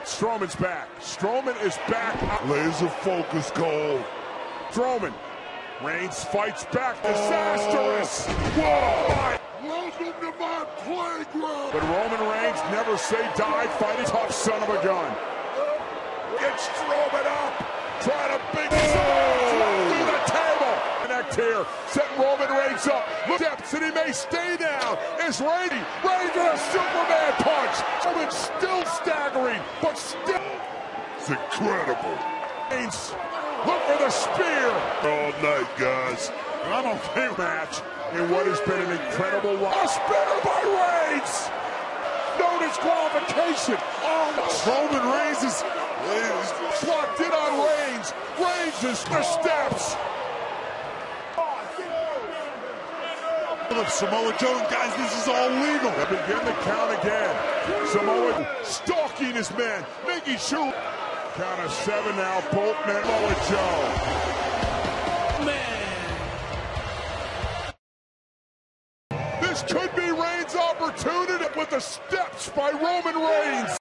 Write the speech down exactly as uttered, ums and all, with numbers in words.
Strowman's back. Strowman is back. Laser focus, Cole. Strowman. Reigns fights back. Disastrous. Whoa! Welcome to my playground. But Roman Reigns never say die. Fighting tough son of a gun. Get Strowman up. Try to big oh. through the table. Connect here. Set Roman Reigns up. Steps and he may stay down. Is Reigns. Reigns with a Superman punch. Roman still staggering, but still. It's incredible. Reigns. Look for the spear. All night, guys. I'm okay with match in what has been an incredible run. A spinner by Reigns. No disqualification. Oh, Roman Reigns is, is locked in on Reigns. Reigns is the steps. Samoa Joe, guys, this is all legal. They begin the count again. Samoa stalking his men, making sure. Count of seven now, Boltman, Samoa Joe. Man. This could be Reigns' opportunity with the steps by Roman Reigns.